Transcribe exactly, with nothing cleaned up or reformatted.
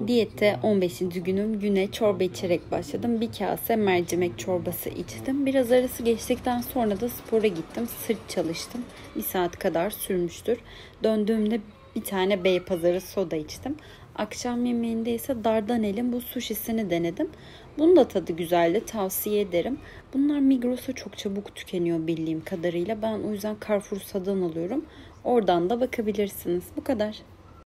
Diyette on beşinci günüm, güne çorba içerek başladım. Bir kase mercimek çorbası içtim. Biraz arası geçtikten sonra da spora gittim. Sırt çalıştım. Bir saat kadar sürmüştür. Döndüğümde bir tane Beypazarı soda içtim. Akşam yemeğinde ise Dardanel'in bu sushisini denedim. Bunun da tadı güzeldi. Tavsiye ederim. Bunlar Migros'a çok çabuk tükeniyor bildiğim kadarıyla. Ben o yüzden Carrefour'dan alıyorum. Oradan da bakabilirsiniz. Bu kadar.